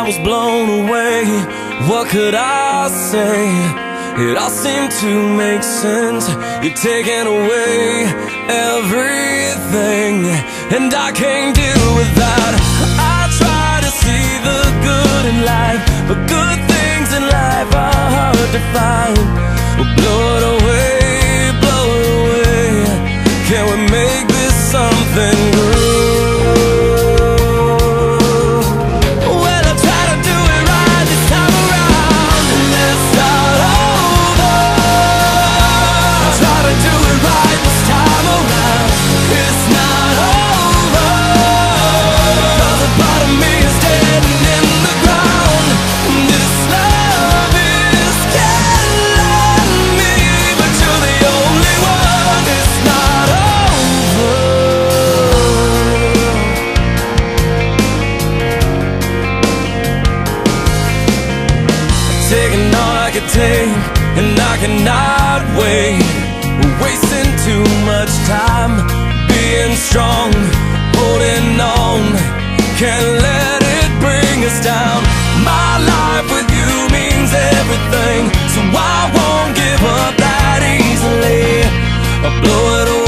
was blown away. What could I say? It all seemed to make sense. You're taking away everything, and I can't deal with that. I try to see the good in life, but good things in life are hard to find. Well, blow it away, blow it away. Can we make this something good? Taking all I could take, and I cannot wait. We're wasting too much time being strong, holding on. Can't let it bring us down. My life with you means everything, so I won't give up that easily. I'll blow it away.